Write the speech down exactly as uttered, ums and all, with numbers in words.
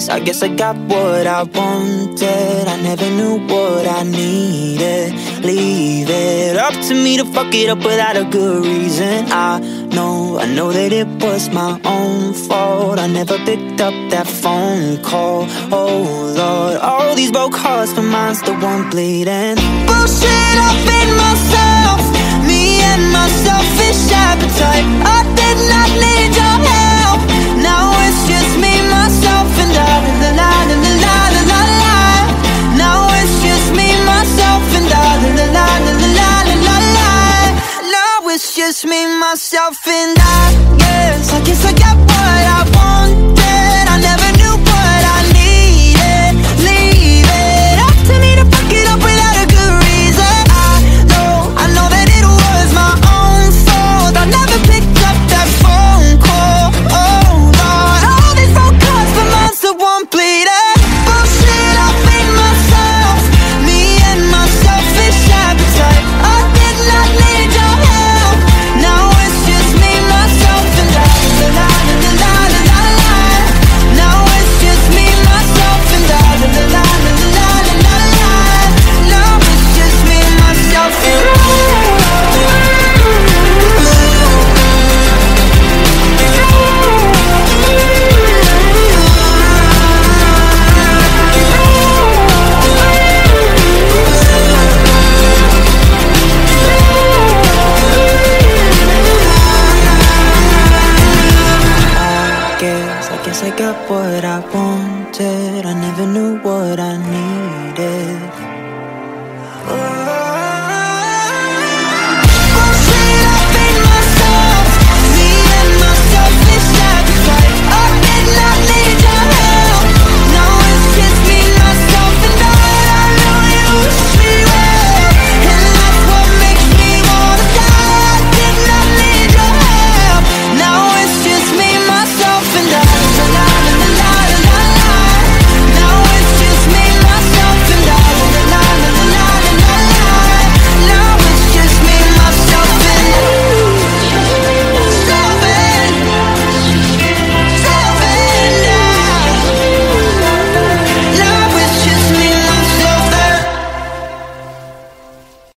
guess, I guess I got what I wanted. I never knew what I needed. Leave it up to me to fuck it up without a good reason. I know, I know that it was my own fault. I never picked up that phone call. Oh Lord, all these broke hearts, but mine's the one bleeding. Bullshit up in myself, me and my selfish appetite. I did not need your help. Now it's just me, myself, and I. La la la la la la la la. Now it's just me, myself, and I. La la la la la la la la. Now it's just me, myself, and I. Yes, I guess I got what I wanted. I never knew what I needed. Leave it up to me to fuck it up without a good reason. I know, I know that it was my own fault. I never picked up that phone call. Oh Lord, all these phone calls, but mine's the one bleeding. Bullshit up in myself, me and my selfish appetite. I did not need your help. Now it's just me, myself, and I. La la la la la la la. Now it's just me, myself, and I. La la la la la la la la. Now it's just me, myself, and I. I guess, I guess I got what I want.